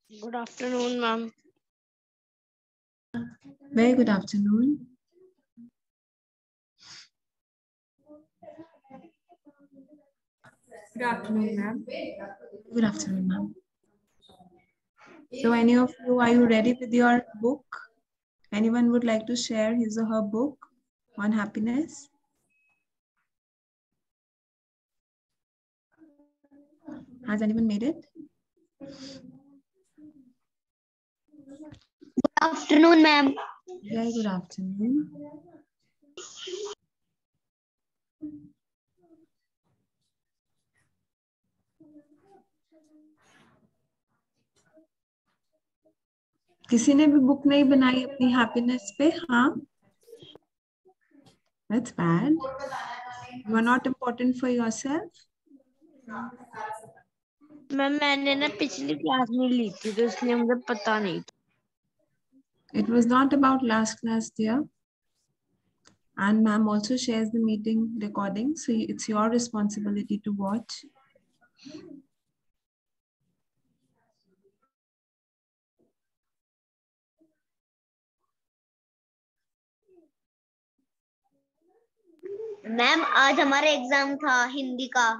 Good afternoon, ma'am. Very good afternoon. Good afternoon, ma'am. Good afternoon, ma'am. So any of you, are you ready with your book? Anyone would like to share his or her book on happiness? Has anyone made it? Good afternoon, ma'am. Very good afternoon. किसी ने भी book नहीं बनाई अपनी happiness पे? हाँ, that's bad. You are not important for yourself. Ma'am मैंने ना पिछली क्लास में ली थी तो इसलिए मुझे पता नहीं था. It was not about last class, dear. And ma'am also shares the meeting recording, so it's your responsibility to watch. Ma'am आज हमारा एग्जाम था हिंदी का.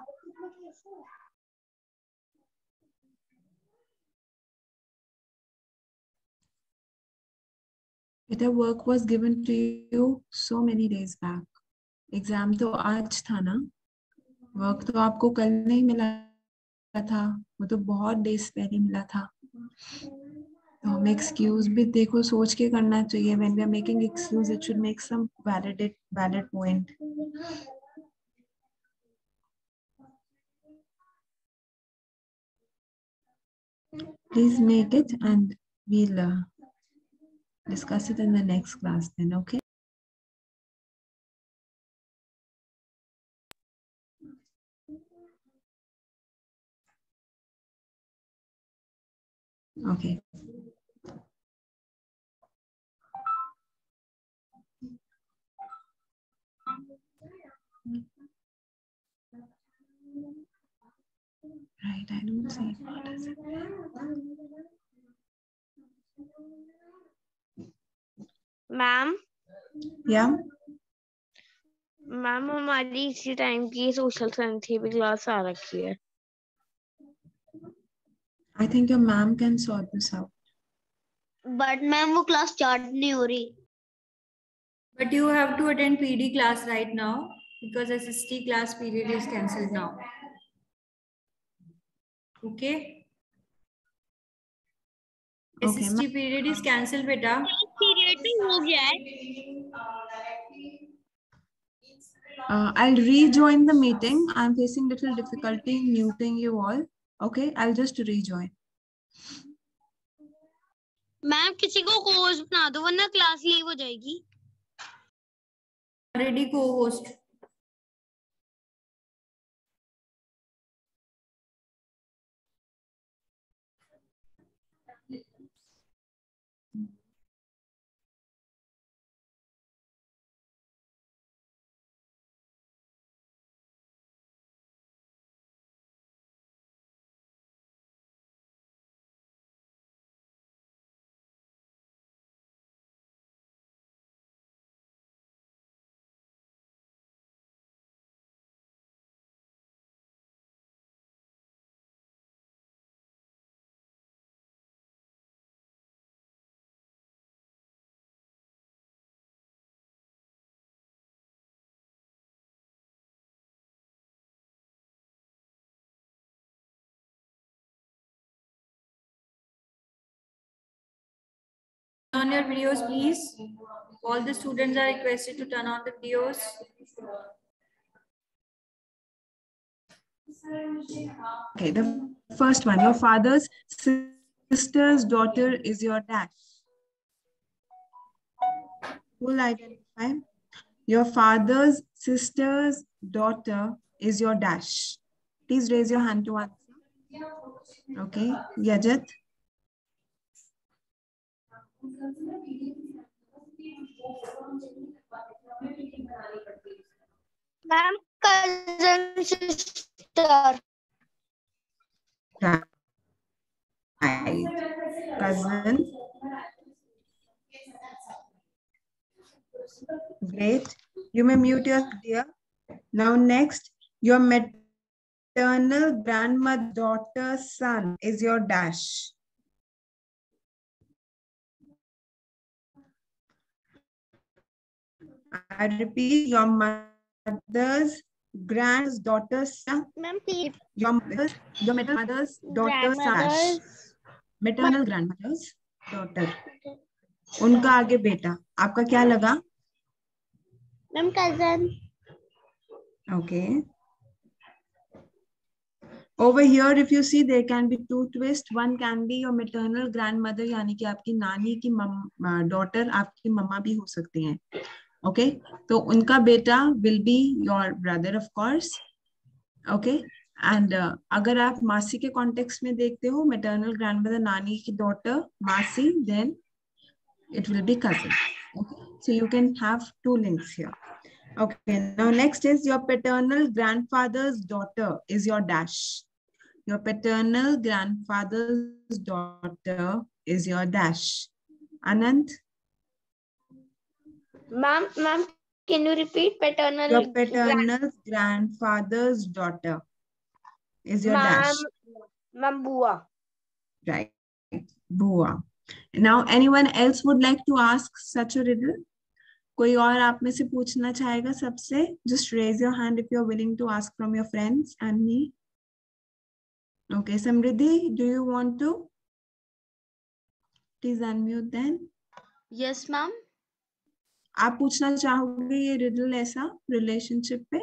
The work was given to you so many days back. Exam तो आज था ना, work तो आपको कल नहीं मिला था, वो तो बहुत डेज पहले मिला था. तो हमें एक्सक्यूज भी देखो सोच के करना चाहिए. When we are making excuse it should make some valid point. Please make it and we'll discuss it in the next class then, okay? Okay. Right, I don't see what is it. Ma'am Yeah. Ma'am हमारी इसी time की social science की भी class आ रखी है. I think your ma'am can sort this out. But ma'am वो class start नहीं हो रही. But you have to attend PD class right now because SST class period is cancelled now. Okay? Okay, SST period is cancelled, beta. Period भी हो गया है. I'll rejoin the meeting. I'm facing little difficulty in muting you all. Okay, I'll just rejoin. Ma'am किसी को course बना दो वरना class leave हो जाएगी. Ready co-host. Turn on your videos, please. All the students are requested to turn on the videos. Okay, the first one. Your father's sister's daughter is your dash. Who will identify? Your father's sister's daughter is your dash. Please raise your hand to answer. Okay, Yajat. Ma'am cousin sister. Right. cousin. Great. You may mute your dear. Now next, your maternal grandmother, daughter's son is your dash. I repeat, your mother's granddaughter's son. Ma'am, Your mother's daughter's son. Maternal grandmother's daughter. उनका आगे बेटा. आपका क्या लगा? Ma'am, cousin. Okay. Over here, if you see, there can be two twists. One can be your maternal grandmother, यानी कि आपकी नानी की daughter, आपकी मम्मा भी हो सकती हैं. Okay, तो उनका बेटा will be your brother, of course. Okay, and अगर आप मासी के context में देखते हो, maternal grandmother, नानी की daughter, मासी, then it will be cousin. Okay, so you can have two links here. Okay, now next is your paternal grandfather's daughter is your dash. Your paternal grandfather's daughter is your dash. Anant? Ma'am, can you repeat paternal? Your paternal grandfather's daughter is your dash. Ma'am, Bua. Right, Bua. Now, anyone else would like to ask such a riddle? कोई और आप में से पूछना चाहेगा सबसे? Just raise your hand if you're willing to ask from your friends and me. Okay, Samriddhi, do you want to? Please unmute then. Yes, ma'am. आप पूछना चाहोगे ये riddle ऐसा relationship पे?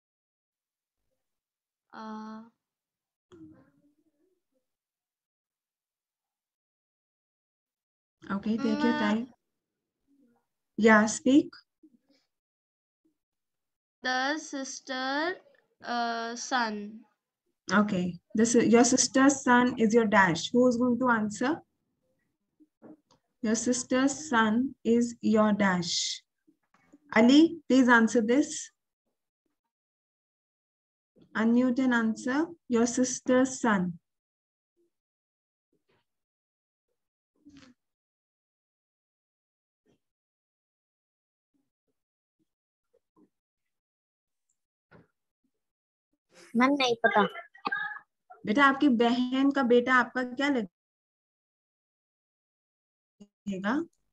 Okay, take your time. Yeah, speak. The sister, son. Okay, your sister's son is your dash. Who is going to answer? Your sister's son is your dash. Ali, please answer this. Unmute and answer. Your sister's son. Ma'am नहीं पता. बेटा आपकी बहन का बेटा आपका क्या लगेगा?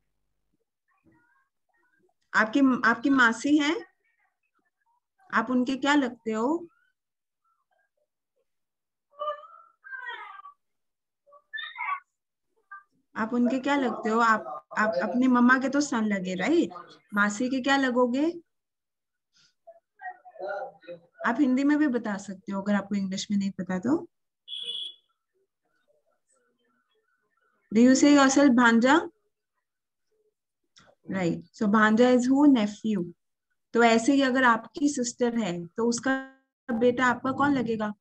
आपकी मासी है, आप उनके क्या लगते हो? आप उनके क्या लगते हो? आप अपनी मम्मा के तो सन लगे, राइट? मासी के क्या लगोगे? आप हिंदी में भी बता सकते हो अगर आपको इंग्लिश में नहीं पता तो. Do you say yourself भांजा? Right. So भांजा is who? Nephew. तो ऐसे ही अगर आपकी सिस्टर है तो उसका बेटा आपका कौन लगेगा?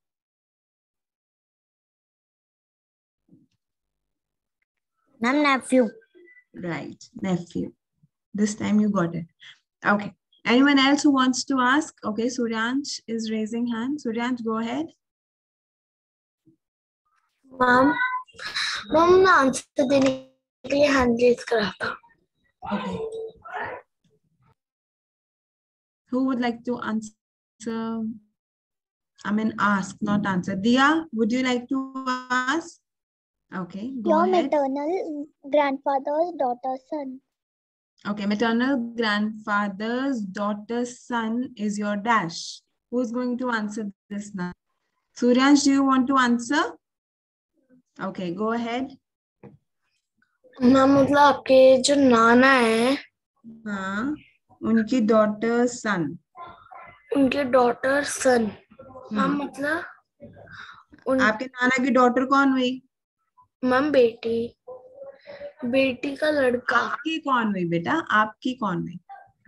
Ma'am nephew. Right, nephew. This time you got it. Okay. Anyone else who wants to ask? Okay, Suryansh is raising hand. Suryansh, go ahead. Ma'am मैं आंसर देने के लिए हैंड रेज करा था. Okay. Who would like to answer? I mean, ask, not answer. Dia, would you like to ask? Okay, go ahead. Maternal grandfather's daughter's son. Okay, maternal grandfather's daughter's son is your dash. Who's going to answer this now? Suryansh, do you want to answer? Okay, go ahead. Ma'am मतलब आपके जो नाना है, हाँ, उनकी daughter's son. उनके daughter सन. Ma'am मतलब आपके नाना की डॉटर कौन हुई? मैम बेटी का लड़का. आपकी कौन हुई बेटा? आपकी कौन हुई?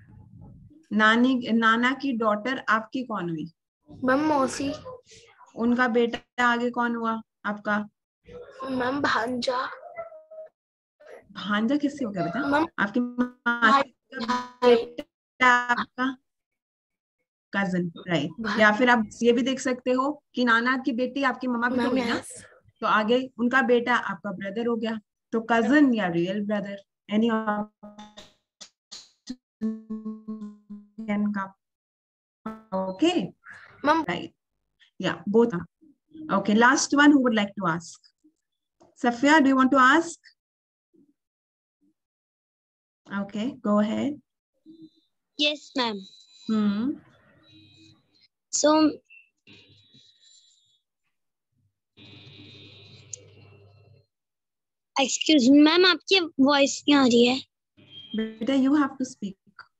नाना की डॉटर आपकी कौन हुई? मैम मौसी. उनका बेटा आगे कौन हुआ आपका? मैम भांजा. भांजा किससे हो गया बेटा? मैम आपकी मासी का बेटा आपका कजन, राइट? या फिर आप ये भी देख सकते हो कि नाना की बेटी आपकी मम्मा भी तो हुई ना, तो आगे उनका बेटा आपका ब्रदर हो गया. तो cousin या real brother, any can come. Okay, Mom, right. Yeah, both are. Okay, last one who would like to ask? Safia, do you want to ask? Okay, go ahead. Yes, ma'am. so Excuse me, ma'am, आपकी voice नहीं आ रही है. Beta, you have to speak.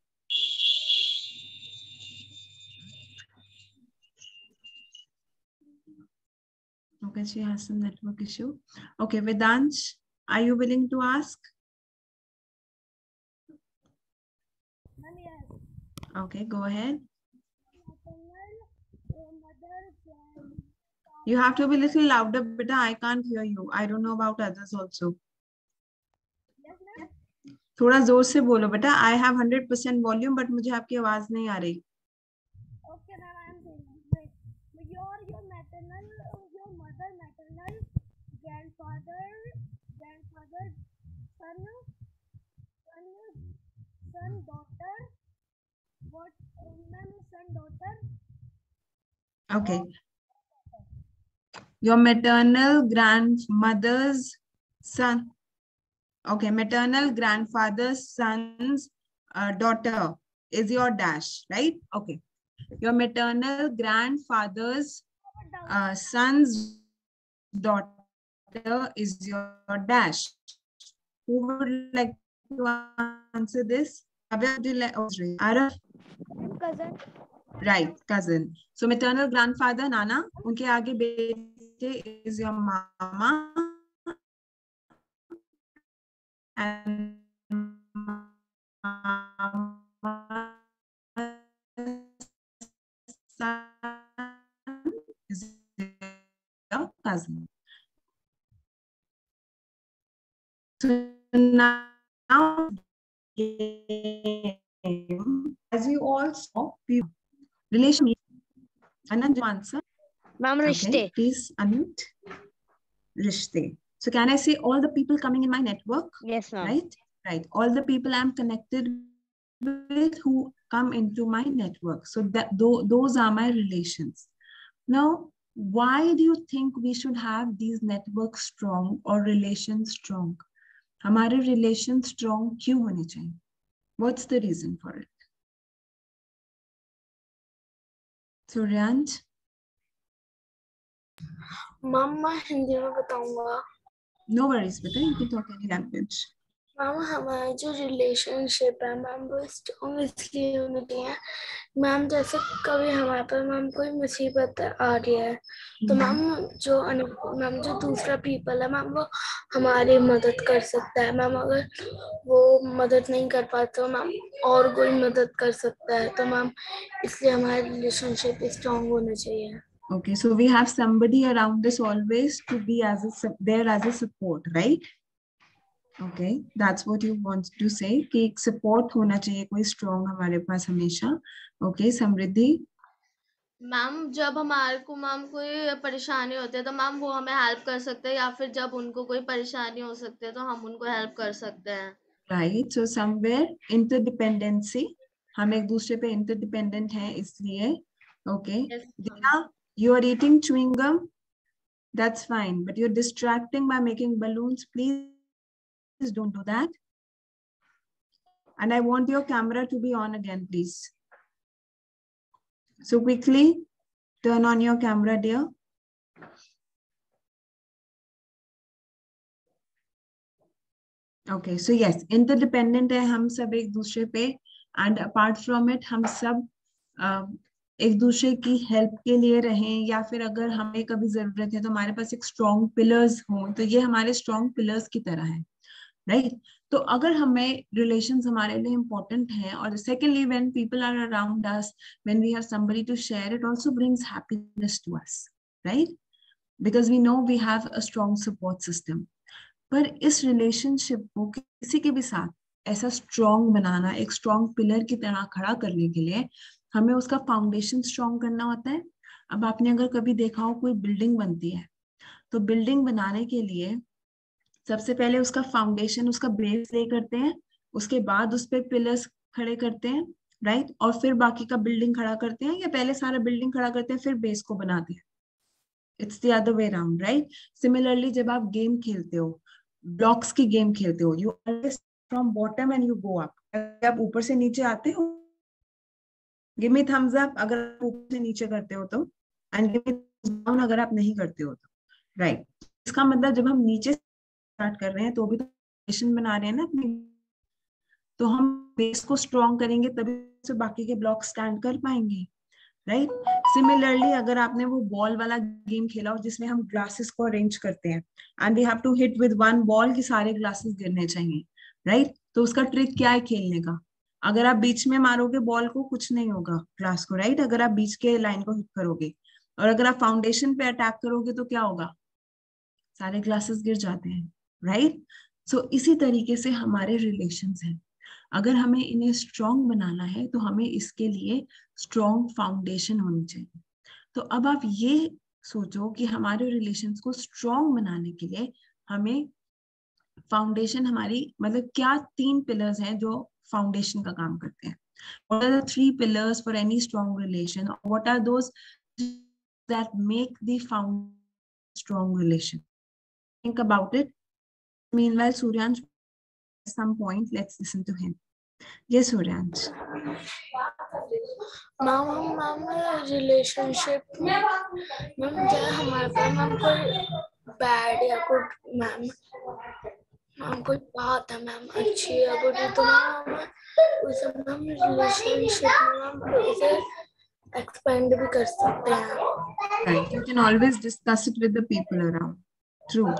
Okay, she has some network issue. Okay, Vedansh, are you willing to ask? Okay, go ahead. You have to be a little louder, beta. I can't hear you. I don't know about others also. थोड़ा जोर से बोलो बेटा. I have 100% volume, but मुझे आपकी आवाज नहीं आ रही. Okay, ma'am, I am saying wait. Your maternal, your mother, maternal, grandfather, son, daughter. What, ma'am, son, daughter? Okay. Your maternal grandmother's son. Okay, maternal grandfather's son's daughter is your dash, right? Okay. Your maternal grandfather's son's daughter is your dash. Who would like to answer this? Araf? Cousin. Right, cousin. So maternal grandfather, Nana, unke aage bete is your mama. And son is your cousin. So now, as you all saw, relation. Anand, answer. Ma'am, Rishte. Okay, please unmute. Rishte. So can I say all the people coming in my network? Yes, ma'am. Right? Right. All the people I'm connected with who come into my network. So that those are my relations. Now, why do you think we should have these networks strong or relations strong? हमारे relations strong क्यों होने चाहिए? What's the reason for it? Suryansh? Mama, Hindi में बताऊंगा. No worries, beta. You can talk any language. Ma'am हमारा जो relationship है ma'am वो स्ट्रॉन्ग इसलिए होनी चाहिए. मैम जैसे कभी हमारे पर मैम कोई मुसीबत आ रही है तो मैम जो दूसरा पीपल है मैम वो हमारी मदद कर सकता है. मैम अगर वो मदद नहीं कर पाते तो मैम और कोई मदद कर सकता है. तो मैम इसलिए हमारा रिलेशनशिप स्ट्रॉन्ग होना चाहिए. Okay, so we have somebody around us always to be there as a support, right? Okay, that's what you want to say कि एक support होना चाहिए कोई strong हमारे पास हमेशा. Okay, समृद्धि. मैम जब हमारे को मैम कोई परेशानी होती है तो मैम वो हमें हेल्प कर सकते हैं या फिर जब उनको कोई परेशानी हो सकती है तो हम उनको हेल्प कर सकते हैं. Right, so somewhere interdependency. हम एक दूसरे पे interdependent हैं इसलिए. Okay. Yes, Dina, you are eating chewing gum. That's fine, but you're distracting by making balloons. Please don't do that. And I want your camera to be on again, please. So quickly turn on your camera, dear. Okay, so yes, interdependent है हम सब एक दूसरे पे, and apart from it हम सब एक दूसरे की हेल्प के लिए रहें या फिर अगर हमें कभी जरूरत है तो हमारे पास एक स्ट्रॉन्ग पिलर्स हों तो ये हमारे स्ट्रॉन्ग पिलर्स की तरह है, राइट? तो अगर हमें रिलेशंस हमारे लिए इम्पोर्टेंट हैं और secondly when people are around us, when we have somebody to share, it also brings happiness to us, right? Because we know we have a strong support system. पर इस relationship को किसी के भी साथ ऐसा स्ट्रॉन्ग बनाना, एक स्ट्रॉन्ग पिलर की तरह खड़ा करने के लिए हमें उसका फाउंडेशन स्ट्रॉन्ग करना होता है. अब आपने अगर कभी देखा हो कोई बिल्डिंग बनती है तो बिल्डिंग बनाने के लिए सबसे पहले उसका फाउंडेशन, उसका बेस ले करते हैं, उसके बाद उस पे पिलर्स खड़े करते हैं, राइट, और फिर बाकी का बिल्डिंग खड़ा करते हैं, या पहले सारा बिल्डिंग खड़ा करते हैं फिर बेस को बनाते हैं? It's the other way around, right? Similarly जब आप गेम खेलते हो, ब्लॉक्स की गेम खेलते हो, you always from bottom and you go up. आप ऊपर से नीचे आते हो, गिव मी थम्स अप अगर आप ऊपर से नीचे करते हो तो, एंड गिव मी डाउन अगर आप नहीं करते हो तो, राइट? इसका मतलब जब हम नीचे स्टार्ट कर रहे हैं तो भी तो फाउंडेशन बना रहे हैं ना अपनी, तो हम बेस को स्ट्रॉन्ग करेंगे तभी से बाकी के ब्लॉक स्टैंड कर पाएंगे, राइट? सिमिलरली अगर आपने वो बॉल वाला गेम खेला हो जिसमें हम ग्लासेस को अरेंज करते हैं and we have to hit with one ball कि सारे ग्लासेस गिरने चाहिए, राइट? तो उसका ट्रिक क्या है खेलने का? अगर आप बीच में मारोगे बॉल को कुछ नहीं होगा ग्लास को, राइट? अगर आप बीच के लाइन को हिट करोगे, और अगर आप फाउंडेशन पे अटैक करोगे तो क्या होगा? सारे ग्लासेस गिर जाते हैं, राइट? सो इसी तरीके से हमारे रिलेशंस हैं। अगर हमें इन्हें स्ट्रॉन्ग बनाना है तो हमें इसके लिए स्ट्रॉन्ग फाउंडेशन होनी चाहिए। तो अब आप ये सोचो कि हमारे रिलेशंस को स्ट्रॉन्ग बनाने के लिए हमें फाउंडेशन, हमारी मतलब क्या 3 पिलर्स हैं जो फाउंडेशन का काम करते हैं? What are the 3 pillars for any strong relation? What are those that make the strong relation? Think about it. Meanwhile, Suryansh, at some point, let's listen to him. Yes, Suryansh. Ma'am relationship में ma'am जब हमारे पास ma'am कोई bad या good ma'am कोई बात है ma'am अच्छी या बुरी, तो मैम उसे मैम रिलेशनशिप में मैम उसे एक्सपेंड भी कर सकते हैं। Right. You can always discuss it with the people around. True.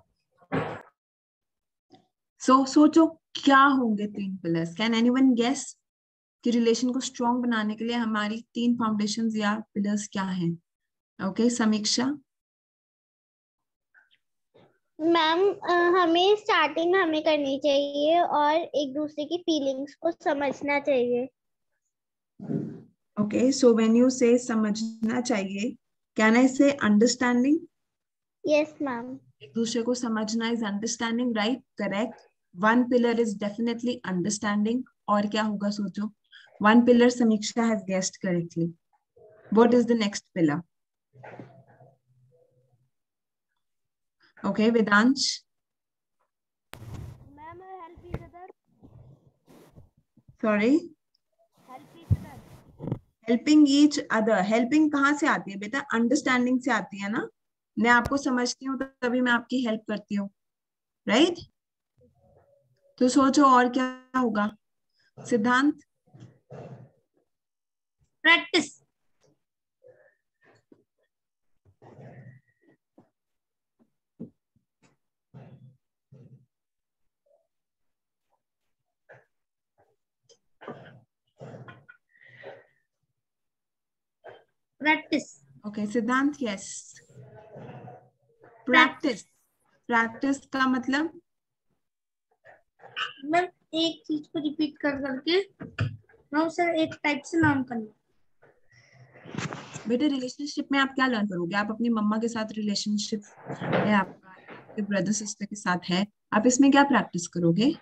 So, सोचो क्या होंगे 3 पिलर्स? कैन एनीवन गेस कि रिलेशन को स्ट्रॉन्ग बनाने के लिए हमारी 3 फाउंडेशंस या पिलर्स क्या हैं? ओके, समीक्षा। मैम हमें स्टार्टिंग हमें करनी चाहिए और एक दूसरे की फीलिंग्स को समझना चाहिए। Okay, so when you say समझना चाहिए, can I say understanding? Yes, ma'am. एक दूसरे को समझना is understanding, right? Correct. One pillar is definitely understanding. और क्या होगा सोचो? One pillar Samiksha has guessed correctly. What is the next pillar? Okay, Vedansh. Ma'am help each other. Sorry. Help each other. Helping each other, helping कहाँ से आती है बेटा? Understanding से आती है ना। मैं आपको समझती हूँ तभी मैं आपकी हेल्प करती हूँ, राइट? तो सोचो और क्या होगा Siddhant? Practice. Practice. Okay Siddhant, yes, practice. Practice का मतलब मैं एक चीज को रिपीट कर करके मैं उसे एक टाइप से नाम करना। बेटे रिलेशनशिप में आप क्या लर्न करोगे? आप अपनी मम्मा के साथ रिलेशनशिप है आपका, आपके ब्रदर सिस्टर के साथ है, आप इसमें क्या प्रैक्टिस करोगे?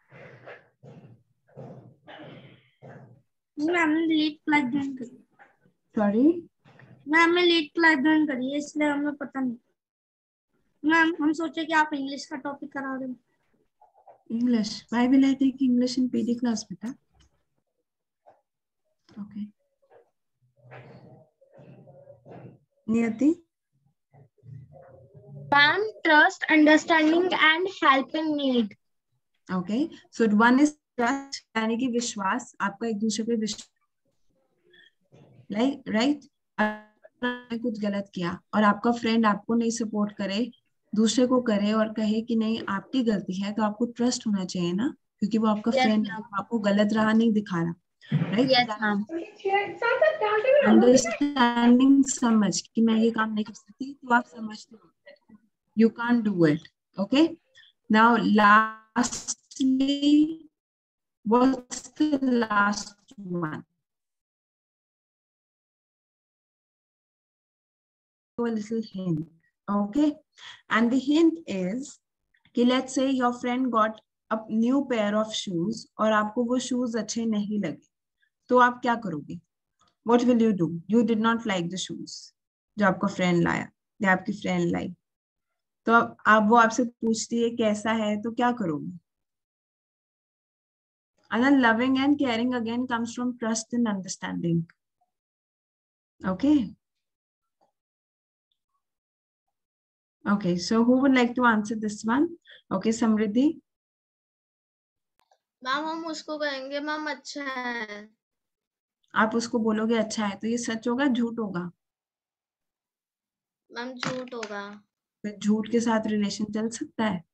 मैम ने लेट क्लास ज्वाइन करी। सॉरी मैम ने लेट क्लास ज्वाइन करी है इसलिए हमें पता नहीं। मैम हम सोचे कि आप इंग्लिश का टॉपिक करा रहे हो। English. Why will I take English in PD class, beta? Okay. Niyati? Ma'am, trust, understanding and helping need. Okay. So one is trust, यानी कि विश्वास, आपका एक दूसरे पे विश्वास, राइट? आपने कुछ गलत किया और आपका फ्रेंड आपको नहीं सपोर्ट करे, दूसरे को करे और कहे कि नहीं आपकी गलती है, तो आपको ट्रस्ट होना चाहिए ना, क्योंकि वो आपका फ्रेंड है, आपको गलत राह नहीं दिखा रहा, राइट? Yes, ma'am. अंडरस्टैंडिंग, समझ कि मैं ये काम नहीं कर सकती, तो आप समझते हो you can't do it. Okay, now lastly, what's the last one? A little hint. Okay, and the hint is कि let's say your friend got a new pair of shoes और आपको वो शूज अच्छे नहीं लगे, तो आप क्या करोगे? What will you do? You did not like the shoes जो आपका फ्रेंड लाया या आपकी फ्रेंड लाई, तो अब वो आपसे पूछती है कैसा है, तो क्या करोगे? And loving and caring again comes from trust and understanding. Okay. Okay, so who would like to answer this one? Okay, Samriddhi. Ma'am हम उसको कहेंगे मैम अच्छा है। आप उसको बोलोगे अच्छा है, तो ये सच होगा झूठ होगा? मैम झूठ होगा। तो झूठ के साथ रिलेशन चल सकता है?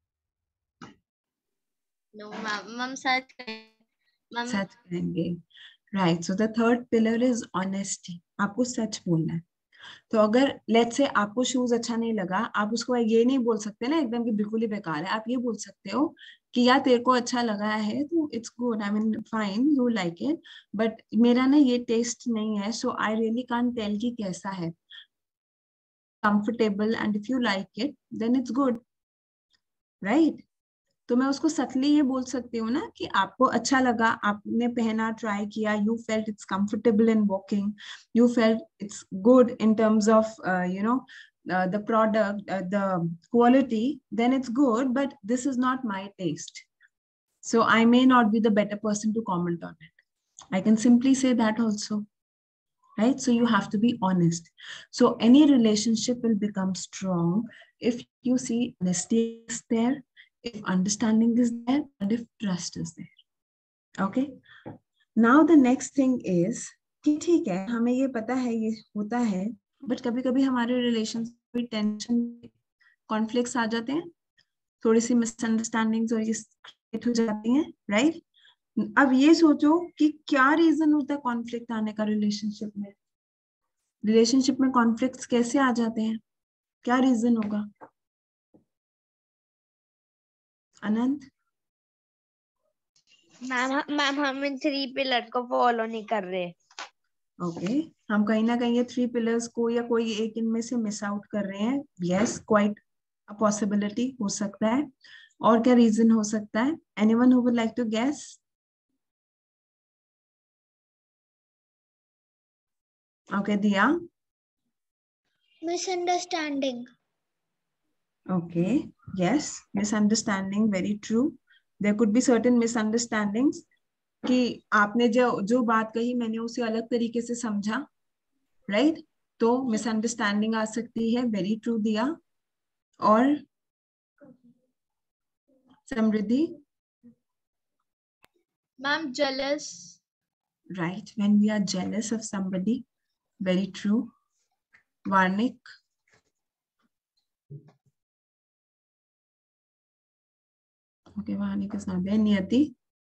नो मैम, मैम सच मैम। सच कहेंगे, right. So the third pillar is honesty, आपको सच बोलना है। तो अगर लेट्स से आपको शूज अच्छा नहीं लगा, आप उसको ये नहीं बोल सकते ना एकदम कि बिल्कुल ही बेकार है, आप ये बोल सकते हो कि यार तेरे को अच्छा लगा है तो it's good, I mean fine, you like it, but मेरा ना ये टेस्ट नहीं है, so I really can't tell कि कैसा है, comfortable, and if you like it then it's good, right. तो मैं उसको सटली ये बोल सकती हूँ ना कि आपको अच्छा लगा, आपने पहना, ट्राई किया, you felt it's comfortable in walking, you felt it's good in terms of you know the product, the quality, then it's good, but this is not my taste, so I may not be the better person to comment on it. I can simply say that also, right? So you have to be honest. So any relationship will become strong if you see honesty is there, if understanding is there, and if trust is there. Okay, now the next thing is कि ठीक है हमें ये पता है ये होता है, बट कभी कभी हमारे रिलेशन में टेंशन, कॉन्फ्लिक्ट्स आ जाते हैं, थोड़ी सी मिसअंडरस्टैंडिंग्स और ये क्रिएट हो जाती हैं, राइट? अब ये सोचो कि क्या रीजन होता है कॉन्फ्लिक्ट आने का रिलेशनशिप में। रिलेशनशिप में कॉन्फ्लिक्ट्स कैसे आ जाते हैं, क्या रीजन होगा? अनंत? मैम हम इन 3 पिलर को फॉलो नहीं कर रहे। ओके, हम कहीं ना कहीं ये 3 पिलर्स को या कोई एक इनमें से मिस आउट कर रहे हैं। यस, क्वाइट अ पॉसिबिलिटी हो सकता है। और क्या रीजन हो सकता है? Anyone who would like to guess? Okay, Diya? Misunderstanding. Okay, yes, misunderstanding, very true. There could be certain misunderstandings कि आपने जो बात कही मैंने उसे अलग तरीके से समझा, राइट? तो मिसअंडरस्टैंडिंग आ सकती है, वेरी ट्रू दिया। और Samriddhi? Ma'am jealous। Right, when we are jealous of somebody, very true. Varnik? Okay, Varnik is not there. Niyati?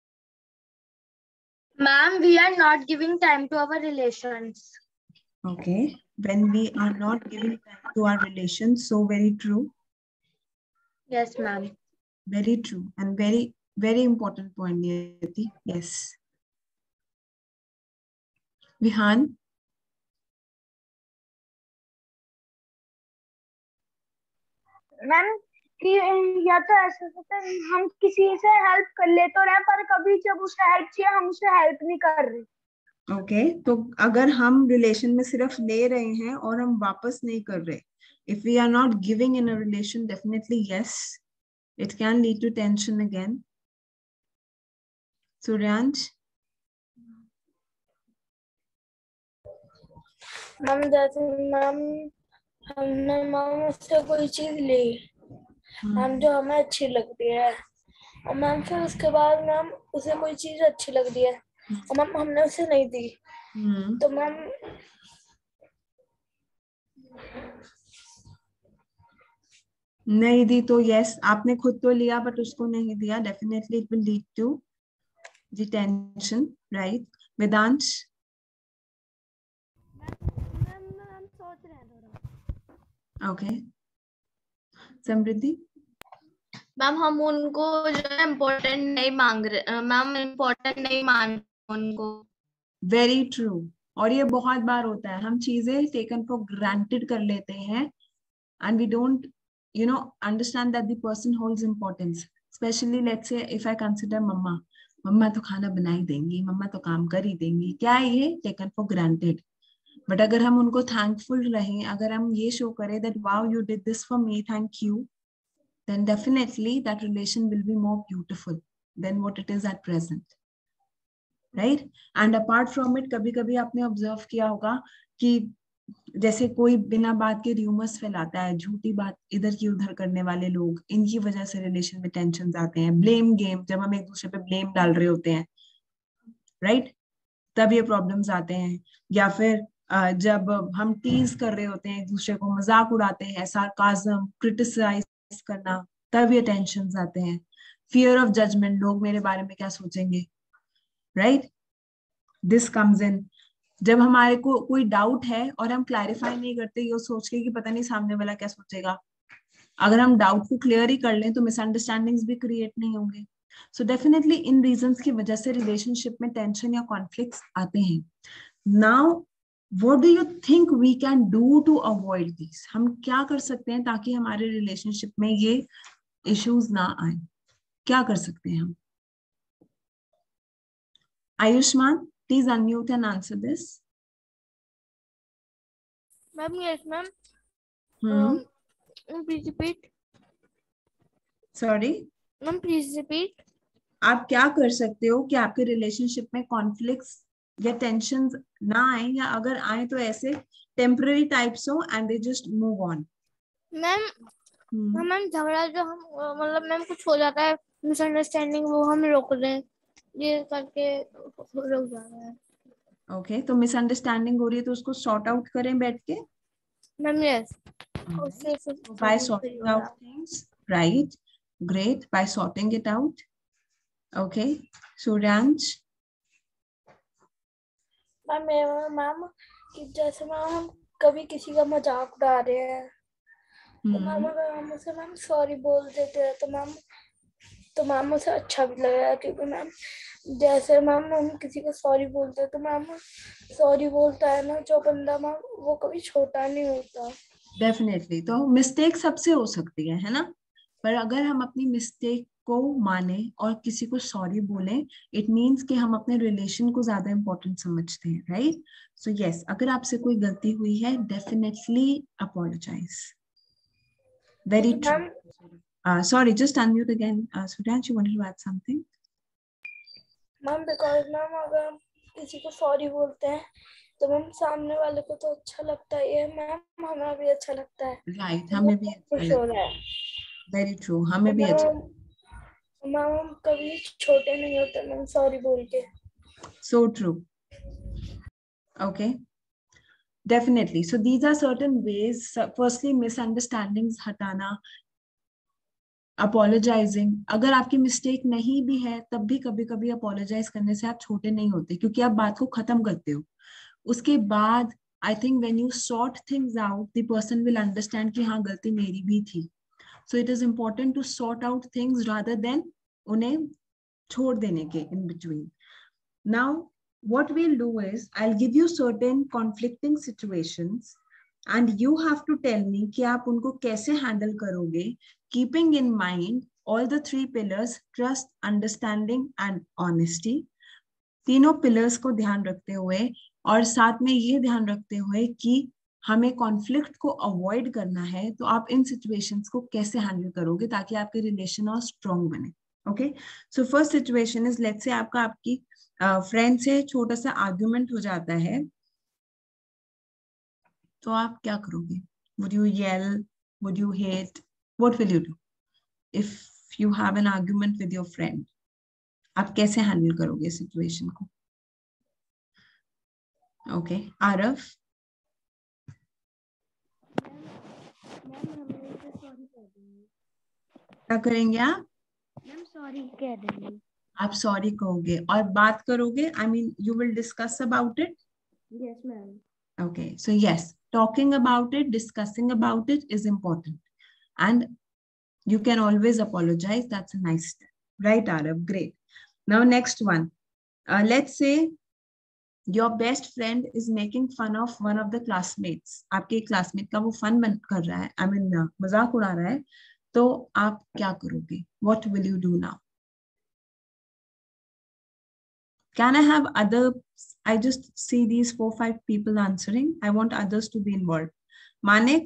Ma'am, we are not giving time to our relations. Okay, when we are not giving time to our relations, so very true. Yes, ma'am. Very true and very, very important point, Niyati. Yes. Vihan? Ma'am कि या तो ऐसा होता है हम किसी से help कर ले तो रहे पर कभी जब उसे हेल्प चाहिए हम उसे हेल्प नहीं कर रहे। ओके, तो अगर हम रिलेशन में सिर्फ ले रहे हैं और हम वापस नहीं कर रहे, if we are not giving in a relation, definitely yes, it can lead to tension again. Suryansh? Ma'am जैसे मैम हमने मैम उससे कोई चीज ली मैम जो हमें अच्छी लगती है और मैम फिर उसके बाद मैम उसे कोई चीज अच्छी लग रही है और मैम हमने उसे नहीं दी तो मैम नहीं दी तो यस, आपने खुद तो लिया बट उसको नहीं दिया, definitely it will lead to the tension, right? Vedansh? Ma'am सोच रहे हैं थोड़ा। ओके, समृद्धि? मैम हम उनको जो है इम्पोर्टेंट नहीं मांग रहे, मैम इम्पोर्टेंट नहीं मान उनको। वेरी ट्रू, और ये बहुत बार होता है, हम चीजें टेकन फॉर ग्रांटेड कर लेते हैं and we don't you know, understand that the person holds importance. Especially let's say if I consider मम्मा तो खाना बना ही देंगी, मम्मा तो काम कर ही देंगी, क्या है ये टेकन फॉर ग्रांटेड. बट अगर हम उनको थैंकफुल रहें, अगर हम ये शो करें that wow you did this for me, thank you, then definitely that relation will be more beautiful than what it is at present, right? And apart from it, कभी कभी आपने ऑब्जर्व किया होगा कि जैसे कोई बिना बात के र्यूमर्स फैलाता है, झूठी बात इधर की उधर करने वाले लोग, इनकी वजह से रिलेशन में टेंशन आते हैं. ब्लेम गेम, जब हम एक दूसरे पे ब्लेम डाल रहे होते हैं, राइट, तब ये प्रॉब्लम्स आते हैं. या फिर जब हम टीज कर रहे होते हैं, एक दूसरे को मजाक उड़ाते हैं, सार्काज्म, क्रिटिसाइज करना, तब ये टेंशन आते हैं. फियर ऑफ जजमेंट, लोग मेरे बारे में क्या सोचेंगे, राइट, दिस कम्स इन. जब हमारे को कोई डाउट है और हम क्लैरिफाई नहीं करते ये सोच के कि पता नहीं सामने वाला क्या सोचेगा, अगर हम डाउट को क्लियर ही कर लें तो मिसअंडरस्टैंडिंग्स भी क्रिएट नहीं होंगे. सो डेफिनेटली इन रीजंस की वजह से रिलेशनशिप में टेंशन या कॉन्फ्लिक्ट्स आते हैं. Now what do you think we can do to avoid this? हम क्या कर सकते हैं ताकि हमारे रिलेशनशिप में ये इश्यूज ना आए? क्या कर सकते हैं हम? Ayushman, please unmute and answer this. Ma'am, yes, ma'am. Please repeat. Sorry. Ma'am, please repeat. आप क्या कर सकते हो कि आपके रिलेशनशिप में कॉन्फ्लिक्ट्स या टेंशंस ना आए, या अगर आए तो ऐसे टेम्पररी टाइप्स हो and they just move on? Ma'am झगड़ा जो हम मतलब मैम कुछ हो जाता है, मिसअंडरस्टैंडिंग, वो हम रोक दें, ये करके रुक जा रहा है. ओके, तो मिसअंडरस्टैंडिंग हो रही है तो उसको सॉर्ट आउट करें बैठ के. Ma'am yes, by sorting out things, right? Great, by sorting it out. Okay, Suryansh. Ma'am कि जैसे मैम हम कभी किसी का मजाक उड़ा रहे हैं तो मैम अगर हम उसे मैम सॉरी बोल देते हैं तो मैम उसे अच्छा भी लगेगा, क्योंकि मैम जैसे मैम हम किसी को सॉरी बोलते हैं तो मैम सॉरी बोलता है ना जो बंदा, मैम वो कभी छोटा नहीं होता. डेफिनेटली, तो मिस्टेक सबसे हो सकती है ना, पर अगर हम अपनी मिस्टेक को माने और किसी को सॉरी बोले, इट मीन्स कि हम अपने रिलेशन को ज्यादा इंपॉर्टेंट समझते हैं, राइट? सो यस, अगर आपसे कोई गलती हुई है, definitely apologise. Very true. Sorry, just unmute again. Suryansh, you wanted to add something? Ma'am because ma'am अगर हम किसी को सॉरी बोलते हैं तो मैम सामने वाले को तो अच्छा लगता है, मैम हमें भी अच्छा लगता है. राइट, हमें भी खुश हो रहा है. वेरी ट्रू, हमें भी अच्छा. मैम हम कभी छोटे नहीं होते मैम सॉरी बोल के. So true. Okay. Definitely. So these are certain ways. Firstly, misunderstandings हटाना, apologizing. अगर आपकी मिस्टेक नहीं भी है तब भी कभी कभी apologize करने से आप छोटे नहीं होते, क्योंकि आप बात को खत्म करते हो. उसके बाद I think when you sort things out, the person will understand कि हाँ गलती मेरी भी थी. So it is important to sort out things rather than उन्हें छोड़ देने के in between. Now, what we'll do is I'll give you certain conflicting situations and you have to tell me कि आप उनको कैसे handle करोगे, keeping in mind all the three pillars: trust, understanding and honesty. तीनों pillars को ध्यान रखते हुए और साथ में ये ध्यान रखते हुए कि हमें कॉन्फ्लिक्ट को अवॉइड करना है, तो आप इन सिचुएशंस को कैसे हैंडल करोगे ताकि आपके रिलेशन और स्ट्रॉन्ग बने. Okay, so first situation is, let's say आपकी फ्रेंड से छोटा सा आर्ग्यूमेंट हो जाता है, तो आप क्या करोगे? Would you yell, would you hate, what will you do if you have an argument with your friend? आप कैसे हैंडल करोगे सिचुएशन को? ओके, आरव. क्या करेंगे आप? मैम सॉरी कह देंगे. आप सॉरी कहोगे और बात करोगे, I mean you will discuss about it. Yes ma'am. Okay, so yes, talking about it, discussing about it is important, and you can always apologize. That's a nice step, right, Arav? Great. Now next one, let's say your best friend is making fun of one of the classmates, आपके classmate का वो fun कर रहा है, I mean मजाक उड़ा रहा है, तो आप क्या करोगे? What will you do now? Can I have other? I just see these 4-5 people answering. I want others to be involved. Manik,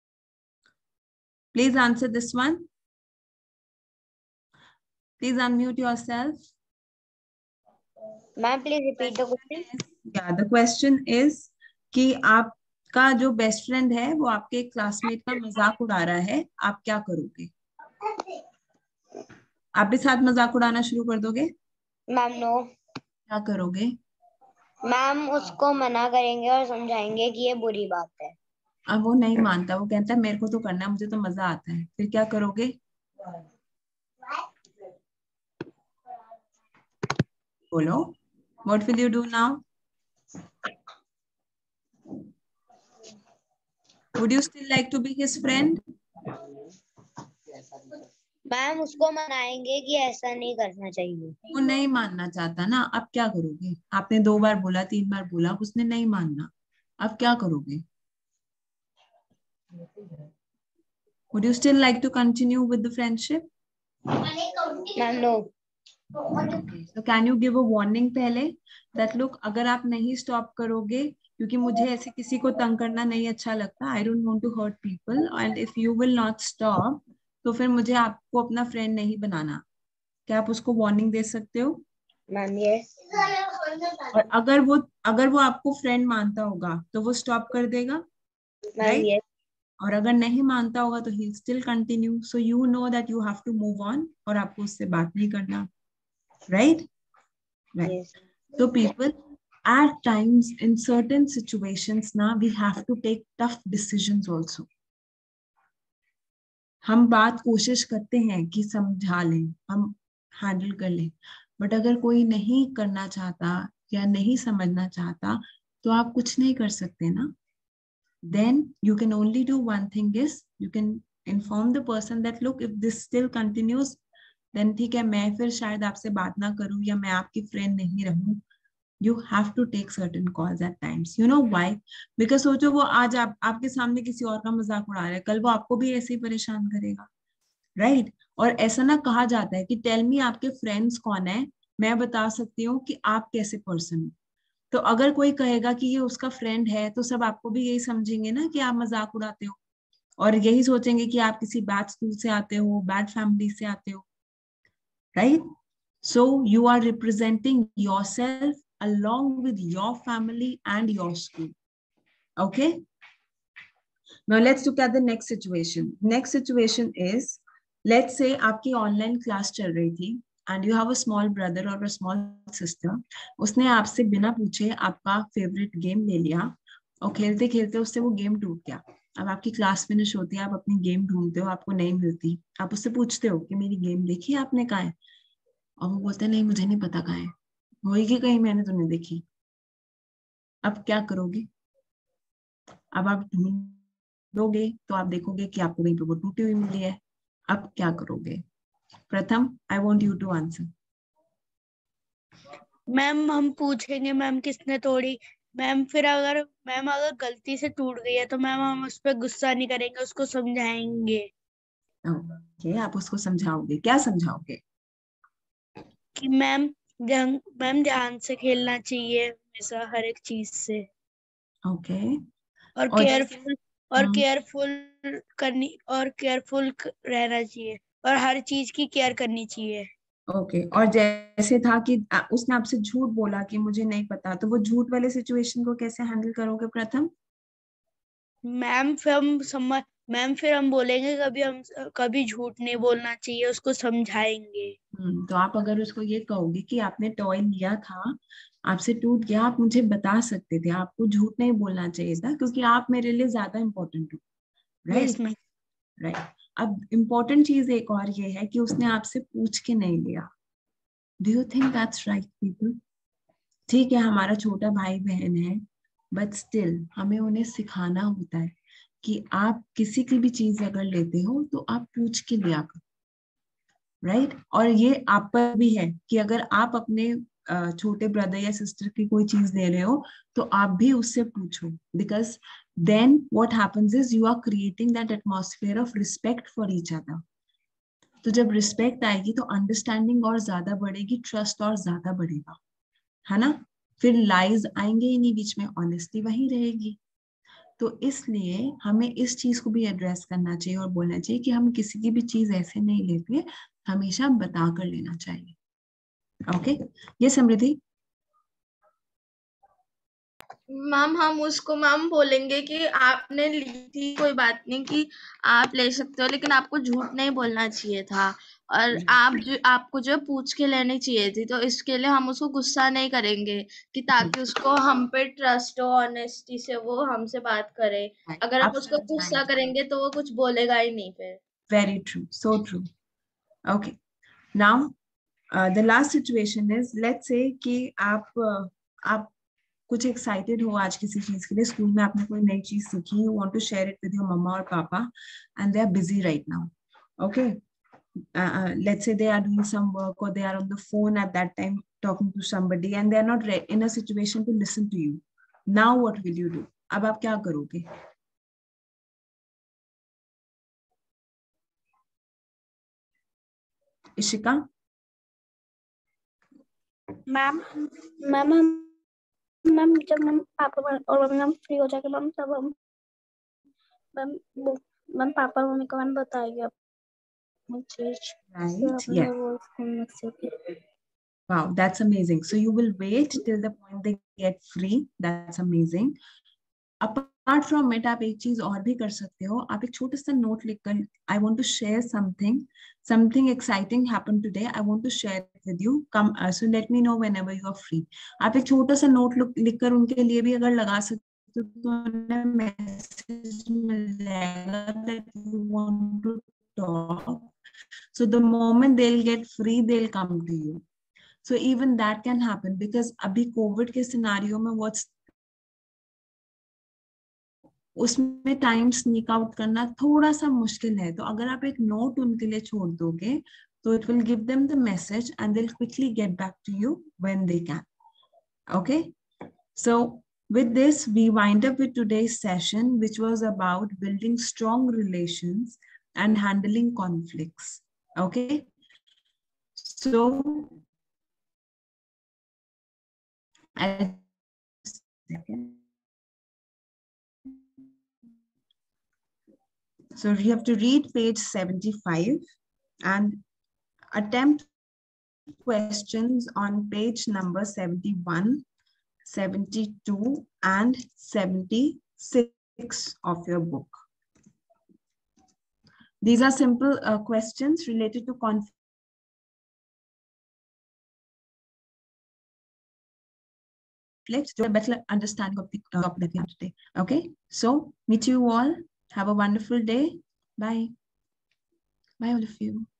please answer this one. Please unmute yourself. Ma'am, please repeat the question. Yeah, the question is कि आपका जो best friend है वो आपके classmate का मजाक उड़ा रहा है, आप क्या करोगे? आप भी साथ मजाक उड़ाना शुरू कर दोगे? Ma'am no. क्या करोगे? मैम उसको मना करेंगे और समझाएंगे कि ये बुरी बात है। अब वो नहीं मानता, वो कहता है मेरे को तो करना है, मुझे तो मजा आता है, फिर क्या करोगे? बोलो, what will you do now? Would you still like to be his friend? Ma'am उसको मनाएंगे कि ऐसा नहीं करना चाहिए। वो नहीं मानना चाहता ना, अब क्या करोगे? आपने 2 बार बोला, 3 बार बोला, उसने नहीं मानना, अब क्या करोगे? Would you still like to continue with the friendship? Ma'am no. So can you give a warning पहले that look, अगर आप नहीं स्टॉप करोगे, क्योंकि मुझे ऐसे किसी को तंग करना नहीं अच्छा लगता, I don't want to hurt people, and if you will not stop, तो फिर मुझे आपको अपना फ्रेंड नहीं बनाना। क्या आप उसको वार्निंग दे सकते हो? Ma'am yes. और अगर वो आपको फ्रेंड मानता होगा तो वो स्टॉप कर देगा, मैम यस। और अगर नहीं मानता होगा तो he still continue, so you know that you have to move on, और आपको उससे बात नहीं करना, right? Yes. So people, at times in certain situations now we have to take tough decisions also. हम बात कोशिश करते हैं कि समझा लें, हम हैंडल कर लें, बट अगर कोई नहीं करना चाहता या नहीं समझना चाहता तो आप कुछ नहीं कर सकते ना. Then you can only do one thing is you can inform the person that look, if this still continues, then ठीक है, मैं फिर शायद आपसे बात ना करूं या मैं आपकी फ्रेंड नहीं रहूं. You have to take certain calls at times. You know why? Because सोचो वो आज आपके सामने किसी और का मजाक उड़ा रहा है, कल वो आपको भी ऐसे ही परेशान करेगा, राइट? और ऐसा ना कहा जाता है कि टेल मी आपके फ्रेंड्स कौन है, मैं बता सकती हूँ कि आप कैसे पर्सन हो. तो अगर कोई कहेगा कि ये उसका फ्रेंड है तो सब आपको भी यही समझेंगे ना कि आप मजाक उड़ाते हो, और यही सोचेंगे कि आप किसी बैड स्कूल से आते हो, बैड फैमिली से आते हो, right? So you are representing yourself along with your family and your school. Okay? Now let's look at the next situation. Next situation is, let's say आपकी online class चल रही थी and you have a small brother or a small sister. उसने आपसे बिना पूछे आपका favorite game ले लिया और खेलते खेलते उससे वो गेम टूट गया. अब आपकी क्लास फिनिश होती है, आप अपनी गेम ढूंढते हो, आपको नहीं मिलती, आप उससे पूछते हो कि मेरी गेम देखी आपने, कहाँ है? और वो बोलते हैं नहीं मुझे नहीं पता कहाँ है, होगी कहीं, मैंने तो नहीं देखी. अब क्या करोगे? अब आप ढूंढोगे तो आप देखोगे कि आपको कहीं पे वो टूटी हुई मिली है. अब क्या करोगे? Pratham, I want you to answer. Ma'am हम पूछेंगे मैम किसने तोड़ी. मैम फिर अगर गलती से टूट गई है तो मैम हम उस पर गुस्सा नहीं करेंगे, उसको समझाएंगे. ओके, आप उसको समझाओगे, क्या समझाओगे? कि मैम ध्यान से खेलना चाहिए हमेशा हर एक चीज से. ओके. और केयरफुल रहना चाहिए और हर चीज की केयर करनी चाहिए. ओके. और जैसे था कि उसने आपसे झूठ बोला कि मुझे नहीं पता, तो वो झूठ वाले सिचुएशन को कैसे हैंडल करोगे प्रथम? मैम फिर हम बोलेंगे कभी झूठ नहीं बोलना चाहिए, उसको समझाएंगे. तो आप अगर उसको ये कहोगे कि आपने टॉय लिया था, आपसे टूट गया, आप मुझे बता सकते थे, आपको झूठ नहीं बोलना चाहिए था क्योंकि आप मेरे लिए ज्यादा इम्पोर्टेंट हो, राइट? राइट. अब इम्पोर्टेंट चीज एक और ये है कि उसने आपसे पूछ के नहीं लिया. Do you think that's right people? ठीक है, हमारा छोटा भाई बहन है, बट स्टिल हमें उन्हें सिखाना होता है कि आप किसी की भी चीज अगर लेते हो तो आप पूछ के लिया करो, राइट? और ये आप पर भी है कि अगर आप अपने छोटे ब्रदर या सिस्टर की कोई चीज ले रहे हो तो आप भी उससे पूछो, because then what happens is you are creating that atmosphere of respect for each other. तो जब रिस्पेक्ट आएगी तो अंडरस्टैंडिंग और ज्यादा बढ़ेगी, ट्रस्ट और ज्यादा बढ़ेगा, है ना। फिर लाइज आएंगे ही नहीं बीच में, ऑनेस्टी वही रहेगी। तो इसलिए हमें इस चीज को भी एड्रेस करना चाहिए और बोलना चाहिए कि हम किसी की भी चीज ऐसे नहीं लेते, हमेशा बता कर लेना चाहिए। ओके, ये समृद्धि। मैम हम उसको मैम बोलेंगे कि आपने ली थी, कोई बात नहीं कि आप ले सकते हो, लेकिन आपको झूठ नहीं बोलना चाहिए था, और आपको जो पूछ के लेनी चाहिए थी। तो इसके लिए हम उसको गुस्सा नहीं करेंगे कि ताकि उसको हम पे ट्रस्ट हो, ऑनेस्टी से वो हमसे बात करे। अगर हम उसको गुस्सा करेंगे तो वो कुछ बोलेगा ही नहीं फिर। Very true, so true. Okay, now the last situation is, let's say कि आप कुछ एक्साइटेड हो आज किसी चीज के लिए, स्कूल में आपने कोई नई चीज सीखी, you want to share it with your मम्मा और पापा and they are busy right now. Okay, let's say they are doing some work or they are on the phone at that time talking to somebody and they are not in a situation to listen to you. Now what will you do? अब आप क्या करोगे? Ishika? Ma'am जब हम पापा और mummy हम free हो जाएंगे मैम, तब हम मैम पापा और मम्मी को मैम बताएंगे अपनी चीज। Right, yes. Wow, that's amazing. So you will wait till the point they get free. That's amazing. Apart from it, आप एक चीज और भी कर सकते हो, आप एक छोटा सा नोट लिखकर, I want to share something exciting happened today. I want to share it with you. Come, so let me know whenever you are free. आप एक छोटा सा नोट लिखकर उनके लिए भी अगर लगा सकते हो तो उन्हें मैसेज मिल जाएगा that you want to talk. So the moment they'll get free, they'll come to you. So even that can happen because अभी कोविड के सिनारियो में उसमें टाइम स्नीक आउट करना थोड़ा सा मुश्किल है। तो अगर आप एक नोट उनके लिए छोड़ दोगे तो it will give them the message and they will quickly get back to you when they can. Okay, so with this we wind up with today's session, which was about building strong relations and handling conflicts. Okay, so so you have to read page 75 and attempt questions on page number 71, 72 and 76 of your book. These are simple questions related to conflict. A better understanding of the topic that we have today. Okay, so meet you all. Have a wonderful day. Bye. Bye all of you.